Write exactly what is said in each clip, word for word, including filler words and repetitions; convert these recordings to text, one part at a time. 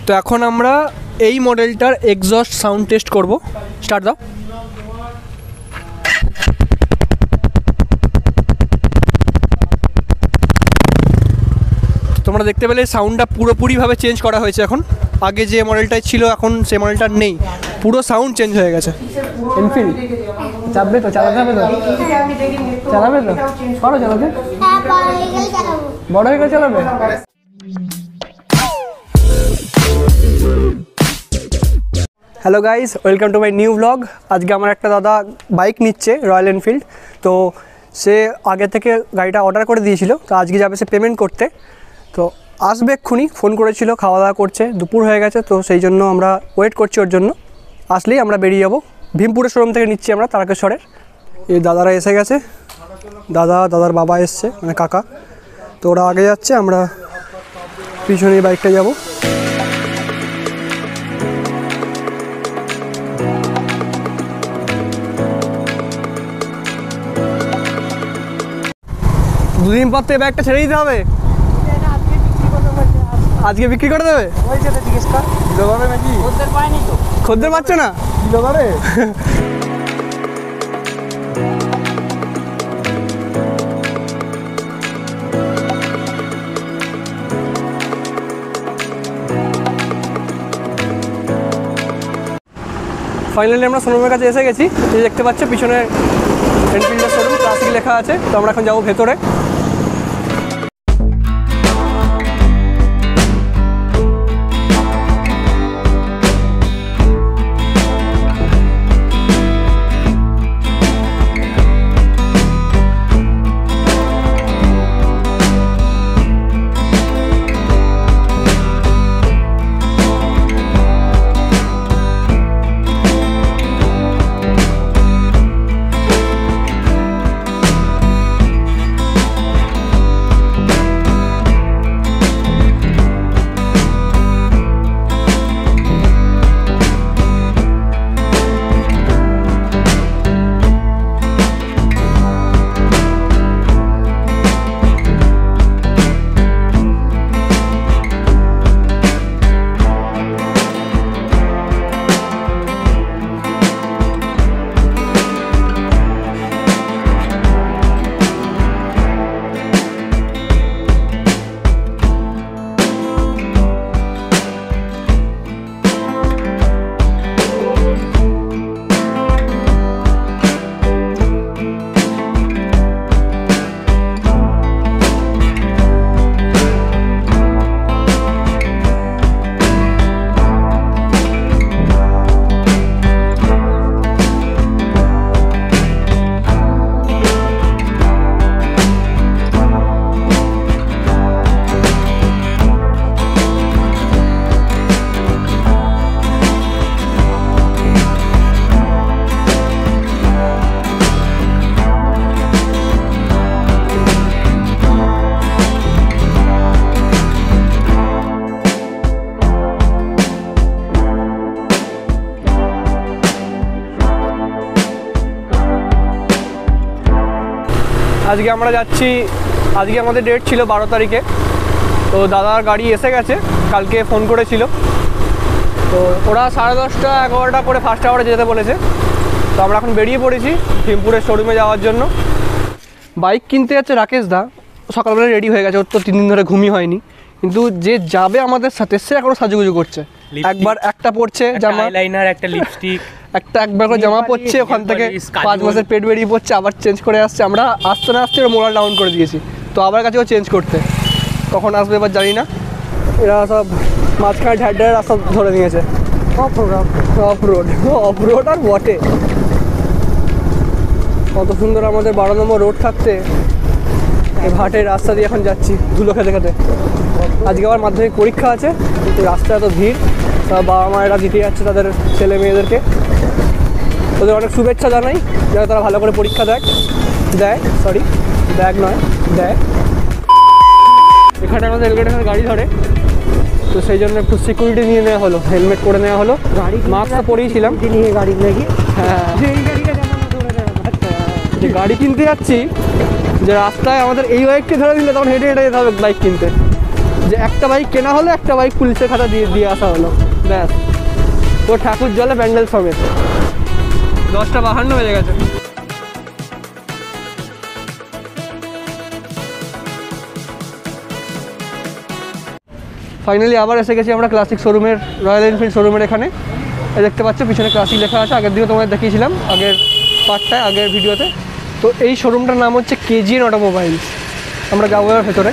তো এখন আমরা এই মডেলটার এক্সস্ট সাউন্ড টেস্ট করব। স্টার্ট দাও। তোমরা দেখতে পেলে সাউন্ডটা পুরোপুরিভাবে চেঞ্জ করা হয়েছে। এখন আগে যে মডেলটাই ছিল এখন সে মডেলটা নেই, পুরো সাউন্ড চেঞ্জ হয়ে গেছে। এনফিল্ড চাপবে তো, চালাতে হবে তো, চালাবে তো, পারো চালাতে? বড় হয়ে গেলে চালাবে। Hello guys, welcome to my new blog. আজকে আমার একটা দাদা বাইক নিচ্ছে, রয়্যাল এনফিল্ড। তো সে আগে থেকে গাড়িটা অর্ডার করে দিয়েছিল, তো আজকে যাবে সে পেমেন্ট করতে। তো আসবে এক্ষুনি, ফোন করেছিল, খাওয়া দাওয়া করছে, দুপুর হয়ে গেছে, তো সেই জন্য আমরা ওয়েট করছি ওর জন্য। আসলেই আমরা বেরিয়ে যাবো। ভীমপুরের শোরুম থেকে নিচ্ছি আমরা, তারকেশ্বরের। এই দাদারা এসে গেছে, দাদা দাদার বাবা এসছে, মানে কাকা। তো ওরা আগে যাচ্ছে, আমরা পিছনে বাইকটা যাব। দুদিন পর তো এই ব্যাগটা ছেড়ে দিতে হবে। আজকে বিক্রি করে দেবে? খদ্দের পাচ্ছে না? ফাইনালি আমরা শোরুমের কাছে এসে গেছি। এই দেখতে পাচ্ছ পিছনে এনফিল্ডের শোরুম, ক্লাসিক লেখা আছে। তো আমরা এখন যাবো ভেতরে। আজকে আমরা যাচ্ছি, আজকে আমাদের ডেট ছিল বারো তারিখে। তো দাদার গাড়ি এসে গেছে, কালকে ফোন করেছিল। তো ওরা সাড়ে দশটা এগারোটা করে ফার্স্ট আওয়ারে যেতে বলেছে। তো আমরা এখন বেরিয়ে পড়েছি ভীমপুরের শোরুমে যাওয়ার জন্য। বাইক কিনতে যাচ্ছে রাকেশ দা, সকালবেলা রেডি হয়ে গেছে, ওর তো তিন দিন ধরে ঘুমই হয়নি। কিন্তু যে যাবে আমাদের সাথে সে এখনও সাজুগুজু করছে। একবার একটা পড়ছে জামা, আইলাইনার, একটা লিপস্টিক, একটা একবার করে জামা পরছে, ওখান থেকে পাঁচ মাসের পেট বেরিয়ে পড়ছে, আবার চেঞ্জ করে আসছে। আমরা আসতে না আসতে মোরাল ডাউন করে দিয়েছি। তো আবার কাছেও চেঞ্জ করতে, কখন আসবে এবার জানি না। এরা সব মাঝখানে ঢাড় ঢাড় রাস্তা ধরে নিয়েছে। Off road, off road, off road আর বটে। কত সুন্দর আমাদের বারো নম্বর রোড থাকতে ঘাটের রাস্তা দিয়ে এখন যাচ্ছি ধুলো খেতে খেতে। আজকে আবার মাধ্যমিক পরীক্ষা আছে, কিন্তু রাস্তায় এত ভিড়। তা বাবা মায়েরা দিতে যাচ্ছে তাদের ছেলে মেয়েদেরকে। ওদের অনেক শুভেচ্ছা জানাই, যেন তারা ভালো করে পরীক্ষা দেয় দেয় সরি দেখ নয় দেয়। এখানে আমাদের রেলগেটের গাড়ি ধরে, তো সেই জন্য একটু সিকিউরিটি নিয়ে নেওয়া হলো, হেলমেট পরে নেওয়া হলো। গাড়ি মাস্ক তো পরেইছিলাম, নিয়ে গাড়ি নাকি। হ্যাঁ, যে গাড়ি কিনতে যাচ্ছি, যে রাস্তায় আমাদের এই বাইকটি ধরে দিলে তখন হেঁটে হেঁটে যেতে হবে বাইক কিনতে। যে একটা বাইক কেনা হলো, একটা বাইক পুলিশের খাতা দিয়ে দিয়ে আসা হলো, ব্যাস। ও ঠাকুর জলে প্যান্ডেল সমেত। দশটা বাহান্ন বেজে গেছে। ফাইনালি আবার এসে গেছি আমরা ক্লাসিক শোরুমের, রয়্যাল এনফিল্ড শোরুমের এখানে। দেখতে পাচ্ছ পিছনে ক্লাসিক লেখা আছে, আগের দিকে তোমাদের দেখিয়েছিলাম আগের পার্টটায়, আগের ভিডিওতে। তো এই শোরুমটার নাম হচ্ছে কেজিএন অটোমোবাইলস। আমরা যাবো এর ভেতরে।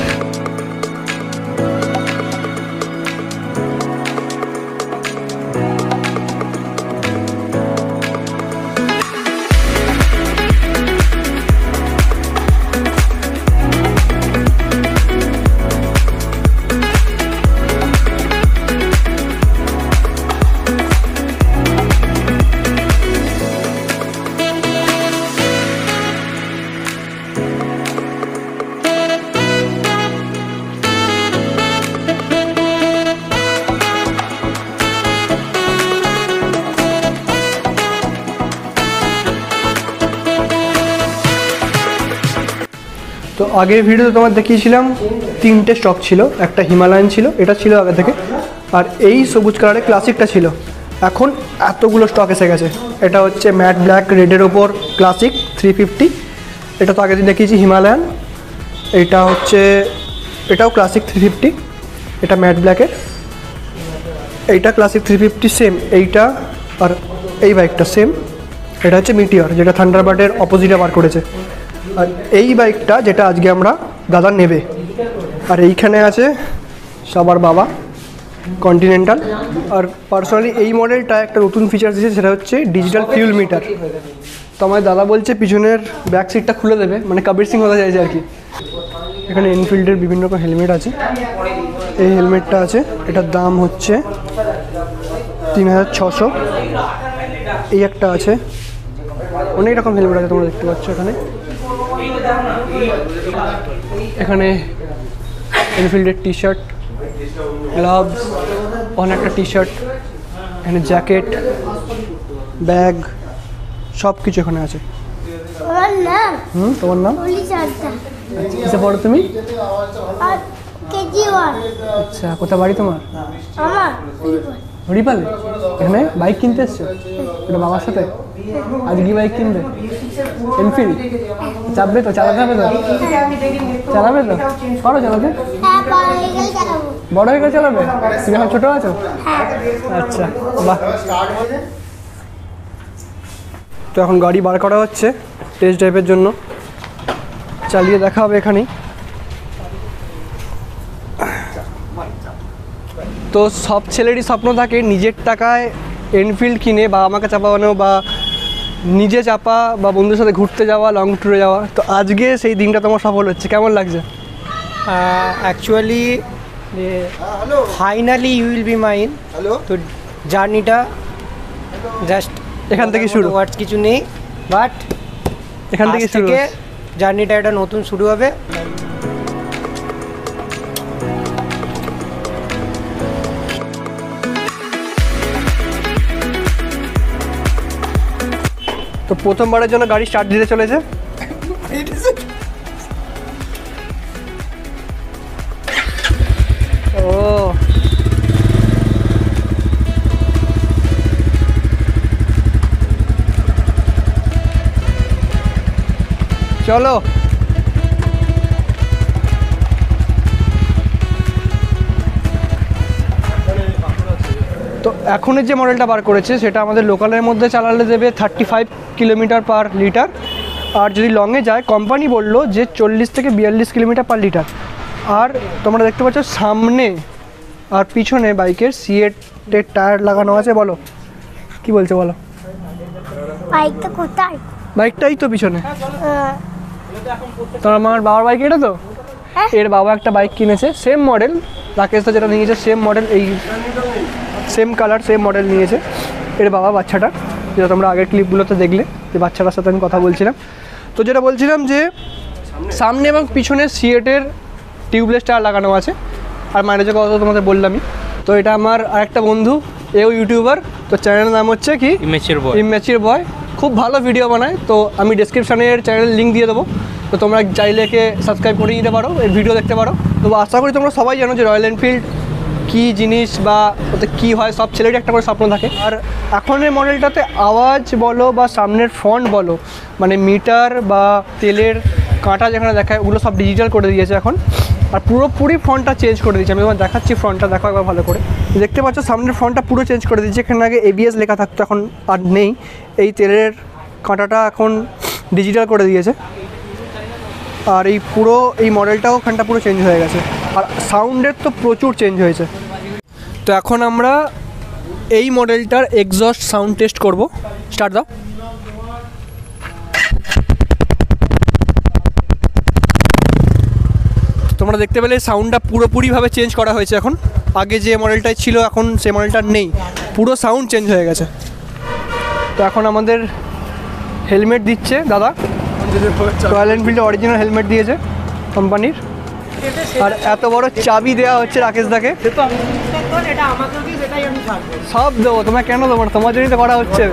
তো আগের ভিডিওতে তোমার দেখিয়েছিলাম তিনটে স্টক ছিল, একটা হিমালয়ান ছিল, এটা ছিল আগে থেকে, আর এই সবুজ কালারের ক্লাসিকটা ছিল। এখন এতগুলো স্টক এসে গেছে। এটা হচ্ছে ম্যাট ব্ল্যাক রেডের ওপর ক্লাসিক থ্রি ফিফটি, এটা তো আগের দিন দেখিয়েছি হিমালয়ান। এটা হচ্ছে এটাও ক্লাসিক থ্রি ফিফটি, এটা ম্যাট ব্ল্যাকের। এইটা ক্লাসিক থ্রি ফিফটি সেম, এইটা আর এই বাইকটা সেম। এটা হচ্ছে মিটিওর, যেটা থান্ডারবার্ডের অপোজিটে বার করেছে। আর এই বাইকটা যেটা আজকে আমরা দাদা নেবে। আর এইখানে আছে সবার বাবা কন্টিনেন্টাল। আর পার্সোনালি এই মডেলটা একটা নতুন ফিচার দিয়েছে, সেটা হচ্ছে ডিজিটাল ফিউল মিটার। তো আমার দাদা বলছে পিছনের ব্যাক সিটটা খুলে দেবে, মানে কবির সিং হতে চাইছে আর কি। এখানে এনফিল্ডের বিভিন্ন রকম হেলমেট আছে। এই হেলমেটটা আছে, এটার দাম হচ্ছে তিন হাজার ছশো। এই একটা আছে, অনেক রকম হেলমেট আছে তোমরা দেখতে পাচ্ছ এখানে। এখানে এনফিল্ডের টি শার্ট, গ্লাভস, অনেকটা টি শার্ট, এখানে জ্যাকেট, ব্যাগ, সব কিছু এখানে আছে। হুম, তোমার নাম? কিসে পড়ো তুমি? আচ্ছা, কোথা বাড়ি তোমার? হরিপালে। এখানে বাইক কিনতে এসছো? এটা বাবার সাথে? আজ কি বাইক কিনবে? এনফিল্ড। চাপবে তো? চালাতে হবে তো? চালাবে তো? পারো চালাতে? বড় হয়ে গেলে চালাবে? তুমি এখন ছোট আছো? আচ্ছা, বাহ। তো এখন গাড়ি বার করা হচ্ছে টেস্ট ড্রাইভের জন্য, চালিয়ে দেখা হবে এখানেই। তো সব ছেলেরই স্বপ্ন থাকে নিজের টাকায় এনফিল্ড কিনে বা আমাকে চাপানো, বা নিজে চাপা, বা বন্ধুর সাথে ঘুরতে যাওয়া, লং ট্যুরে যাওয়া। তো আজকে সেই দিনটা তোমার সফল হচ্ছে, কেমন লাগছে? Actually finally you will be mine. তো জার্নিটা জাস্ট এখান থেকে শুরু, ওয়ার্ডস কিছু নেই, বাট এখান থেকে শুরু, জার্নিটা একটা নতুন শুরু হবে। তো প্রথমবারের জন্য গাড়ি স্টার্ট দিতে চলেছে। ও চলো। তো এখনের যে মডেলটা বার করেছে সেটা আমাদের লোকালের মধ্যে চালালে দেবে thirty five kilometre per litre, আর যদি লংয়ে যায় কোম্পানি বললো যে চল্লিশ থেকে বিয়াল্লিশ কিলোমিটার পার লিটার। আর তোমরা দেখতে পাচ্ছ সামনে আর পিছনে বাইকের সিএটের টায়ার লাগানো আছে। বলো কি বলছে, বলো। বাইকটা কোথায়? বাইকটাই তো পিছনে। তোমার আমার বাবার বাইক এটা তো। এর বাবা একটা বাইক কিনেছে সেম মডেল, রাকেশ যেটা নিয়েছে সেম মডেল, এই সেম কালার সেম মডেল নিয়েছে এর বাবা বাচ্চাটা, যেটা তোমরা আগের ক্লিপগুলোতে দেখলে যে বাচ্চাটার সাথে আমি কথা বলছিলাম। তো যেটা বলছিলাম যে সামনে এবং পিছনে সিএটের টিউবলেস টায়ার লাগানো আছে। আর মাইলেজের কথা তো তোমাদের বললামই। তো এটা আমার আরেকটা বন্ধু, এও ইউটিউবার, তো চ্যানেলের নাম হচ্ছে কি ইমেচিওর বয়। ইমেচিওর বয়, খুব ভালো ভিডিও বানায়। তো আমি ডেসক্রিপশানে এর চ্যানেলের লিঙ্ক দিয়ে দেবো, তো তোমরা চাইলে একে সাবস্ক্রাইব করে নিতে পারো, এর ভিডিও দেখতে পারো। তো আশা করি তোমরা সবাই জানো যে রয়্যাল এনফিল্ড কী জিনিস বা ওতে কী হয়, সব ছেলেরই একটা করে স্বপ্ন থাকে। আর এখনের মডেলটাতে আওয়াজ বলো বা সামনের ফ্রন্ট বলো, মানে মিটার বা তেলের কাঁটা যেখানে দেখায় ওগুলো সব ডিজিটাল করে দিয়েছে এখন। আর পুরোপুরি ফ্রন্টটা চেঞ্জ করে দিয়েছে। আমি তোমার দেখাচ্ছি ফ্রন্টটা, দেখো একবার ভালো করে। দেখতে পাচ্ছ সামনের ফ্রন্টটা পুরো চেঞ্জ করে দিয়েছে। এখানে আগে এবিএস লেখা থাকতো, এখন আর নেই। এই তেলের কাঁটাটা এখন ডিজিটাল করে দিয়েছে। আর এই পুরো এই মডেলটাও ওখানটা পুরো চেঞ্জ হয়ে গেছে। আর সাউন্ডের তো প্রচুর চেঞ্জ হয়েছে। তো এখন আমরা এই মডেলটার এক্সস্ট সাউন্ড টেস্ট করব। স্টার্ট দাও। তোমরা দেখতে পেলে সাউন্ডটা পুরোপুরিভাবে চেঞ্জ করা হয়েছে এখন। আগে যে মডেলটাই ছিল এখন সেই মডেলটা নেই, পুরো সাউন্ড চেঞ্জ হয়ে গেছে। তো এখন আমাদের হেলমেট দিচ্ছে দাদা, রয়্যাল এনফিল্ডের অরিজিনাল হেলমেট দিয়েছে কোম্পানির। আর এত বড় চাবি দেওয়া হচ্ছে রাকেশ দাকে। সব দেবো, তোমায় কেন দেবো না, তোমার জন্যই তো করা হচ্ছে।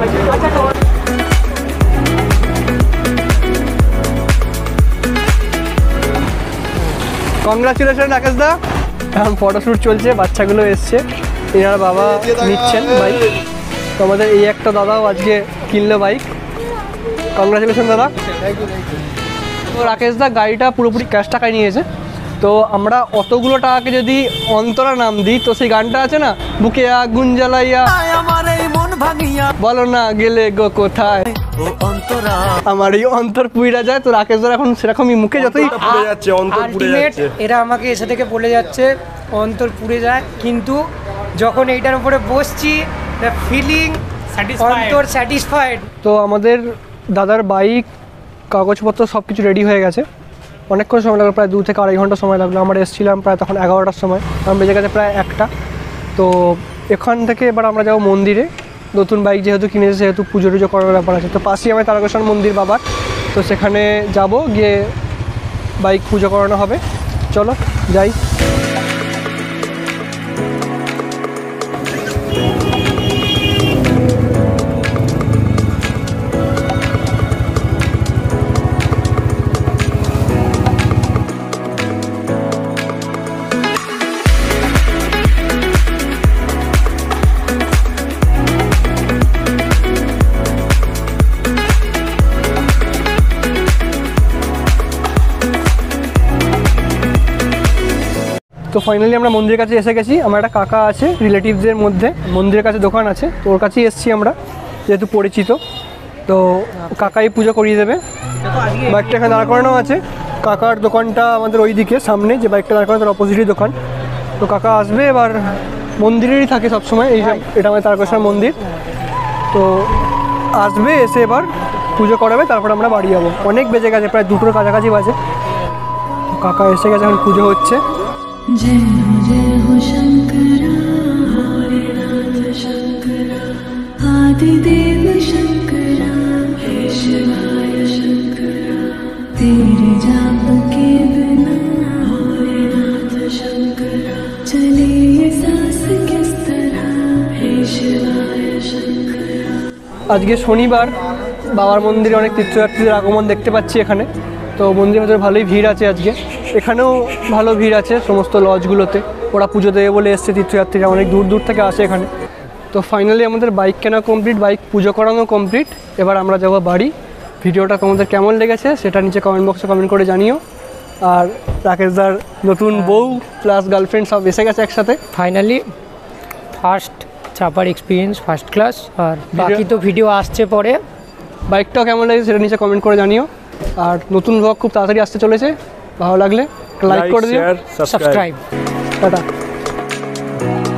কংগ্রাচুলেশন রাকেশ দা। এখন ফটোশ্যুট চলছে, বাচ্চাগুলো এসছে, এনার বাবা নিচ্ছেন বাইক। তো আমাদের এই একটা দাদাও আজকে কিনলো বাইক। কংগ্রাচুলেশন দাদা। তো রাকেশ দা গাড়িটা পুরোপুরি ক্যাশ টাকায় নিয়েছে। তো আমরা অতগুলো টাকাকে যদি অন্তরা নাম দিই, তো সেই গানটা আছে না, বুকে আগুন জ্বালাইয়া বলো না গেলে গো কোথায়, আমার এই অন্তর পুইরা যায়। তো রাকেশ দার এখন সেরকমই মুখে যতই পুড়ে যাচ্ছে, অন্তর পুড়ে যাচ্ছে। এরা আমাকে এসে থেকে বলে যাচ্ছে অন্তর পুড়ে যায়, কিন্তু যখন এইটার উপরে বসছি ফিলিং অন্তর স্যাটিসফাইড। তো আমাদের দাদার বাইক কাগজপত্র সব কিছু রেডি হয়ে গেছে। অনেকক্ষণ সময় লাগলো, প্রায় দু থেকে আড়াই ঘন্টা সময় লাগলো। আমরা এসেছিলাম প্রায় তখন এগারোটার সময়, আমার বেজে গেছে প্রায় একটা। তো এখান থেকে এবার আমরা যাবো মন্দিরে। নতুন বাইক যেহেতু কিনেছে সেহেতু পুজো টুজো করার ব্যাপার আছে। তো পাশেই আমার তারকেশ্বর মন্দির বাবার, তো সেখানে যাব, গিয়ে বাইক পুজো করানো হবে। চলো যাই। তো ফাইনালি আমরা মন্দিরের কাছে এসে গেছি। আমার একটা কাকা আছে রিলেটিভসদের মধ্যে, মন্দিরের কাছে দোকান আছে, তো ওর কাছেই এসেছি আমরা, যেহেতু পরিচিত। তো কাকাই পুজো করিয়ে দেবে। বাইকটা এখানে দাঁড় করানো আছে। কাকার দোকানটা আমাদের ওই দিকে সামনে, যে বাইকটা দাঁড় করানো তার অপোজিটই দোকান। তো কাকা আসবে, এবার মন্দিরেরই থাকে সবসময়। এই যে এটা আমাদের তারকেশ্বর মন্দির। তো আসবে, এসে এবার পুজো করাবে, তারপর আমরা বাড়ি যাবো। অনেক বেজে গেছে, প্রায় দুটোর কাছাকাছি বাজে। কাকা এসে গেছে, এখন পুজো হচ্ছে। जय हो जय हो शंकरा भोलेनाथ शंकरा आदिदेव शंकरा हे शिवाय शंकरा तेरे जाप के बिना भोलेनाथ शंकरा चले ये सांस किस तरह हे शिवाय शंकरा। আজকে শনিবার, বাবার মন্দিরে অনেক তীর্থযাত্রীদের আগমন দেখতে পাচ্ছি এখানে। তো মন্দিরের ভেতরে ভালোই ভিড় আছে আজকে। এখানেও ভালো ভিড় আছে সমস্ত লজগুলোতে। ওরা পুজো দেবে বলে এসছে তীর্থযাত্রীরা, অনেক দূর দূর থেকে আসে এখানে। তো ফাইনালি আমাদের বাইক কেনা কমপ্লিট, বাইক পুজো করানো কমপ্লিট। এবার আমরা যাবো বাড়ি। ভিডিওটা তোমাদের কেমন লেগেছে সেটা নিচে কমেন্ট বক্সে কমেন্ট করে জানিও। আর রাকেশদার নতুন বউ প্লাস গার্লফ্রেন্ড সব এসে গেছে একসাথে। ফাইনালি ফার্স্ট চাপার এক্সপিরিয়েন্স ফার্স্ট ক্লাস। আর বাকি তো ভিডিও আসছে পরে। বাইকটাও কেমন লেগেছে সেটা নিচে কমেন্ট করে জানিও। আর নতুন ব্লগ খুব তাড়াতাড়ি আসতে চলেছে, ভালো লাগলে লাইক করে দিও, শেয়ার, সাবস্ক্রাইব। সাবস্ক্রাইব। টাটা।